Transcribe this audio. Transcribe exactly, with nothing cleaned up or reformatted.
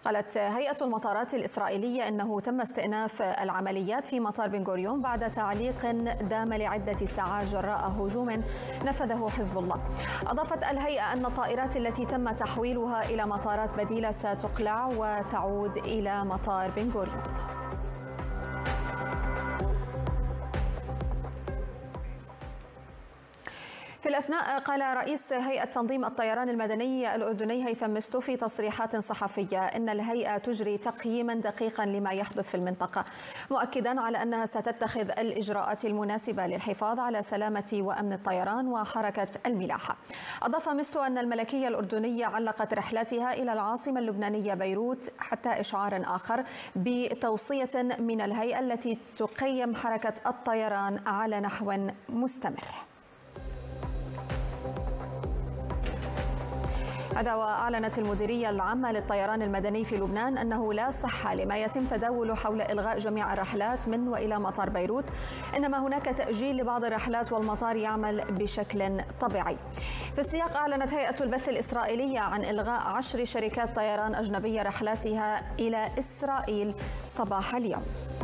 قالت هيئة المطارات الإسرائيلية أنه تم استئناف العمليات في مطار بن غوريون بعد تعليق دام لعدة ساعات جراء هجوم نفذه حزب الله. أضافت الهيئة أن الطائرات التي تم تحويلها إلى مطارات بديلة ستقلع وتعود إلى مطار بن غوريون. في الأثناء قال رئيس هيئة تنظيم الطيران المدني الأردني هيثم مستو في تصريحات صحفية إن الهيئة تجري تقييما دقيقا لما يحدث في المنطقة، مؤكدا على أنها ستتخذ الإجراءات المناسبة للحفاظ على سلامة وأمن الطيران وحركة الملاحة. أضاف مستو أن الملكية الأردنية علقت رحلاتها إلى العاصمة اللبنانية بيروت حتى إشعار آخر بتوصية من الهيئة التي تقيم حركة الطيران على نحو مستمر. هذا وأعلنت المديرية العامة للطيران المدني في لبنان أنه لا صحة لما يتم تداوله حول إلغاء جميع الرحلات من وإلى مطار بيروت، إنما هناك تأجيل لبعض الرحلات والمطار يعمل بشكل طبيعي. في السياق أعلنت هيئة البث الإسرائيلية عن إلغاء عشر شركات طيران أجنبية رحلاتها إلى إسرائيل صباح اليوم.